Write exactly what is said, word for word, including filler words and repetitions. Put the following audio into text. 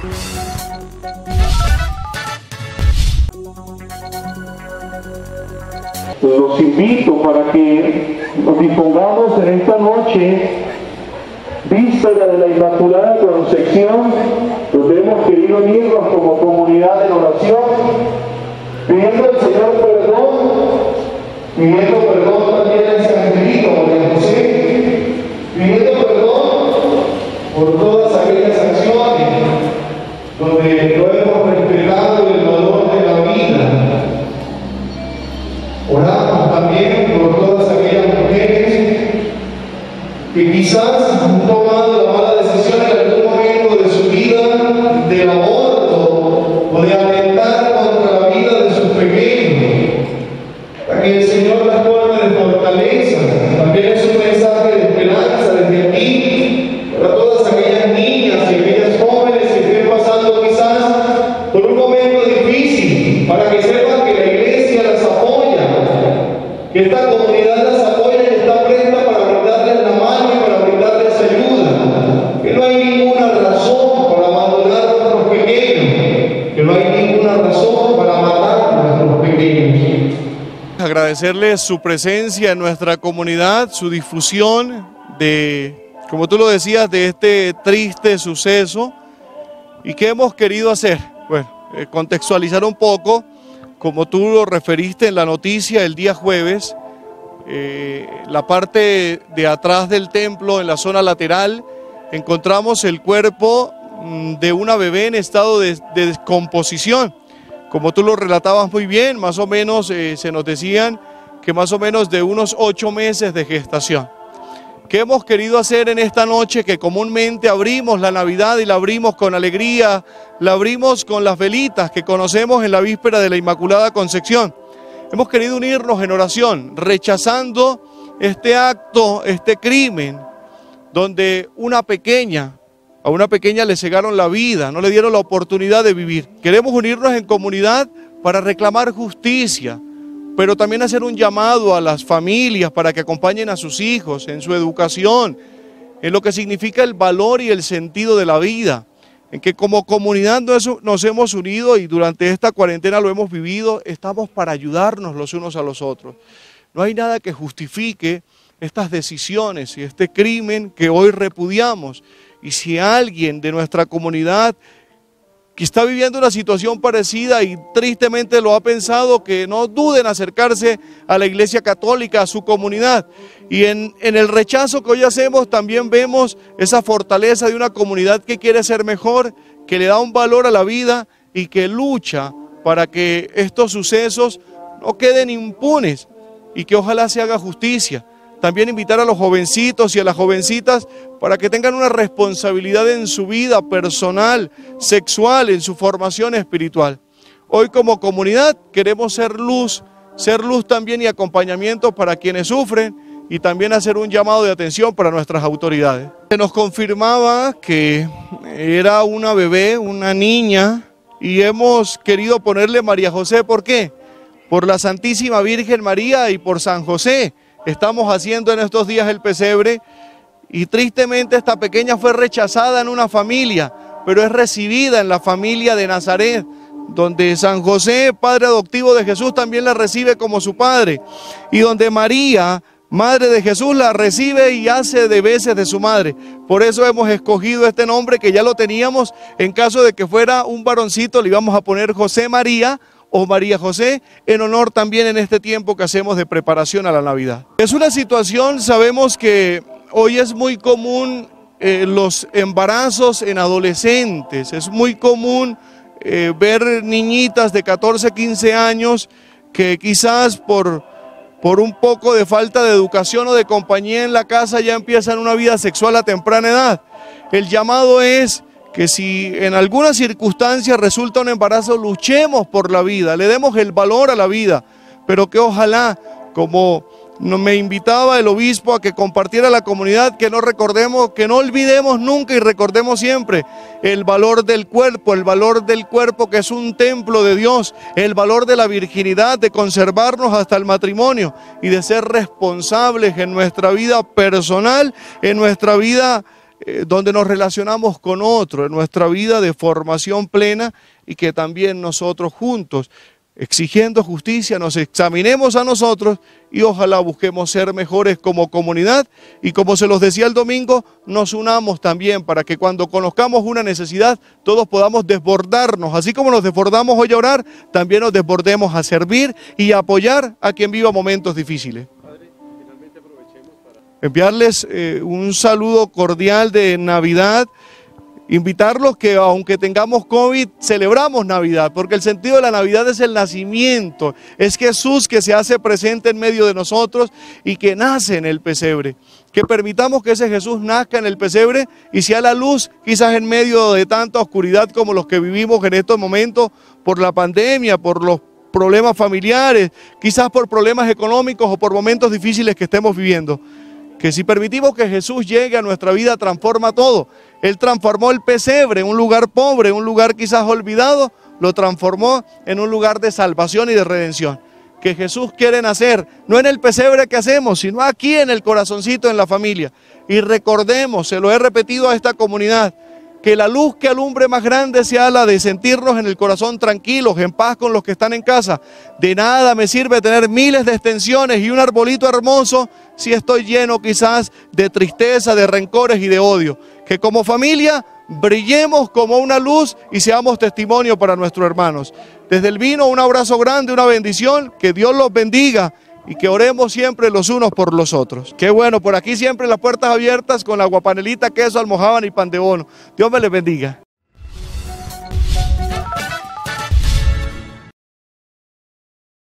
Los invito para que nos dispongamos en esta noche, víspera de la Inmaculada Concepción, donde hemos querido unirnos como comunidad en oración, pidiendo al Señor perdón, pidiendo perdón también a ese angelito de José, pidiendo perdón por todas aquellas acciones donde no hemos respetado el valor de la vida. Oramos también por todas aquellas mujeres que quizás han tomado la mala decisión en algún momento de su vida del aborto o de atentar contra la vida de sus pequeños, para que el Señor las colme de fortaleza. También es un mensaje de esperanza desde aquí para todas aquellas niñas y aquellas jóvenes que estén pasando quizás por un momento difícil, para que sepan que la Iglesia las apoya, que esta comunidad las apoya y está presta para brindarles la mano y para brindarles ayuda, que no hay ninguna razón para abandonar a nuestros pequeños, que no hay ninguna razón para matar a nuestros pequeños. Agradecerles su presencia en nuestra comunidad, su difusión de, como tú lo decías, de este triste suceso. ¿Y qué hemos querido hacer? Bueno, eh, contextualizar un poco. Como tú lo referiste en la noticia el día jueves, eh, la parte de atrás del templo, en la zona lateral, encontramos el cuerpo mm, de una bebé en estado de, de descomposición. Como tú lo relatabas muy bien, más o menos eh, se nos decían que más o menos de unos ocho meses de gestación. ¿Qué hemos querido hacer en esta noche que comúnmente abrimos la Navidad y la abrimos con alegría, la abrimos con las velitas que conocemos en la víspera de la Inmaculada Concepción? Hemos querido unirnos en oración, rechazando este acto, este crimen, donde una pequeña, a una pequeña le cegaron la vida, no le dieron la oportunidad de vivir. Queremos unirnos en comunidad para reclamar justicia, pero también hacer un llamado a las familias para que acompañen a sus hijos en su educación, en lo que significa el valor y el sentido de la vida, en que como comunidad nos hemos unido y durante esta cuarentena lo hemos vivido, estamos para ayudarnos los unos a los otros. No hay nada que justifique estas decisiones y este crimen que hoy repudiamos. Y si alguien de nuestra comunidad que está viviendo una situación parecida y tristemente lo ha pensado, que no duden en acercarse a la Iglesia Católica, a su comunidad. Y en, en el rechazo que hoy hacemos también vemos esa fortaleza de una comunidad que quiere ser mejor, que le da un valor a la vida y que lucha para que estos sucesos no queden impunes y que ojalá se haga justicia. También invitar a los jovencitos y a las jovencitas para que tengan una responsabilidad en su vida personal, sexual, en su formación espiritual. Hoy como comunidad queremos ser luz, ser luz también y acompañamiento para quienes sufren y también hacer un llamado de atención para nuestras autoridades. Se nos confirmaba que era una bebé, una niña, y hemos querido ponerle María José. ¿Por qué? Por la Santísima Virgen María y por San José. Estamos haciendo en estos días el pesebre y tristemente esta pequeña fue rechazada en una familia, pero es recibida en la familia de Nazaret, donde San José, padre adoptivo de Jesús, también la recibe como su padre, y donde María, madre de Jesús, la recibe y hace de veces de su madre. Por eso hemos escogido este nombre que ya lo teníamos. En caso de que fuera un varoncito, le íbamos a poner José María o María José, en honor también en este tiempo que hacemos de preparación a la Navidad. Es una situación, sabemos que hoy es muy común eh, los embarazos en adolescentes, es muy común eh, ver niñitas de catorce, quince años que quizás por, por un poco de falta de educación o de compañía en la casa ya empiezan una vida sexual a temprana edad. El llamado es que si en alguna circunstancia resulta un embarazo, luchemos por la vida, le demos el valor a la vida, pero que ojalá, como me invitaba el obispo a que compartiera la comunidad, que no recordemos, que no olvidemos nunca y recordemos siempre el valor del cuerpo, el valor del cuerpo que es un templo de Dios, el valor de la virginidad, de conservarnos hasta el matrimonio y de ser responsables en nuestra vida personal, en nuestra vida eh, donde nos relacionamos con otros, en nuestra vida de formación plena, y que también nosotros juntos, exigiendo justicia, nos examinemos a nosotros y ojalá busquemos ser mejores como comunidad, y como se los decía el domingo, nos unamos también para que cuando conozcamos una necesidad todos podamos desbordarnos, así como nos desbordamos hoy a orar, también nos desbordemos a servir y a apoyar a quien viva momentos difíciles. Enviarles eh, un saludo cordial de Navidad. Invitarlos que aunque tengamos COVID, celebramos Navidad, porque el sentido de la Navidad es el nacimiento, es Jesús que se hace presente en medio de nosotros y que nace en el pesebre. Que permitamos que ese Jesús nazca en el pesebre y sea la luz quizás en medio de tanta oscuridad como los que vivimos en estos momentos por la pandemia, por los problemas familiares, quizás por problemas económicos o por momentos difíciles que estemos viviendo. Que si permitimos que Jesús llegue a nuestra vida, transforma todo. Él transformó el pesebre, un lugar pobre, un lugar quizás olvidado, lo transformó en un lugar de salvación y de redención. Que Jesús quiere nacer, no en el pesebre que hacemos, sino aquí en el corazoncito, en la familia. Y recordemos, se lo he repetido a esta comunidad, que la luz que alumbre más grande sea la de sentirnos en el corazón tranquilos, en paz con los que están en casa. De nada me sirve tener miles de extensiones y un arbolito hermoso si estoy lleno quizás de tristeza, de rencores y de odio. Que como familia brillemos como una luz y seamos testimonio para nuestros hermanos. Desde el vino un abrazo grande, una bendición, que Dios los bendiga y que oremos siempre los unos por los otros. Qué bueno, por aquí siempre las puertas abiertas con la guapanelita, queso, almojábana y pan de bono. Dios me les bendiga.